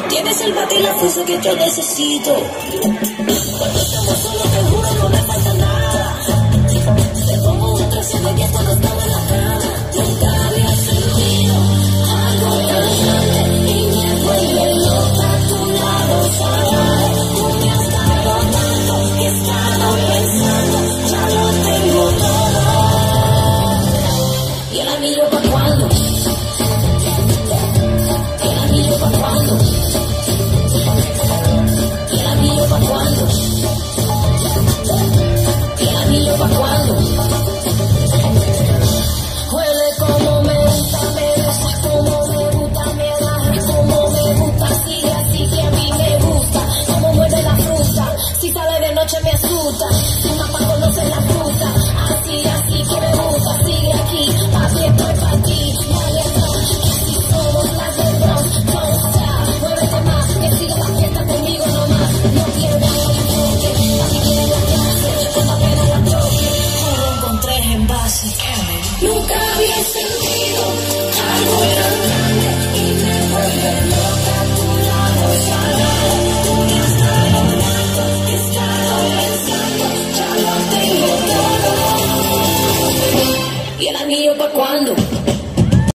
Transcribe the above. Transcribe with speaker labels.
Speaker 1: Tienes el bate y la fuerza que yo necesito. Cuando estamos solos te juro no me falta nada. Te pongo un 13 de 10 cuando estamos en la cama. Nunca había sentido algo tan grande y me vuelve loca a tu lado salvaje. Tú me has dado tanto que he estado pensando, ya lo tengo todo. ¿Y el anillo pa' cuándo? ¿Y el anillo pa' cuándo? ¿Y el anillo pa' cuándo? ¿Y el anillo pa' cuándo? Huele como me gusta, me besas como me gusta, me das como me gusta, sigue así que a mí me gusta, como muerde la fruta, si sale de noche me asusta, tu mamá conoce la fruta, así que me gusta, sigue aquí, papi estoy pa' ti, dale atrás, que así somos las de Bronx, don't stop, muévete más, que siga la fiesta conmigo nomás, no pierdas el enfoque, así que en la clase, con papel a la toque, solo con 3 envases. Nunca había sentido algo tan grande y me vuelve loca a tu lado salvaje. Tú me has dado tanto que he estado pensando, ya lo tengo todo. ¿Y el anillo pa' cuándo?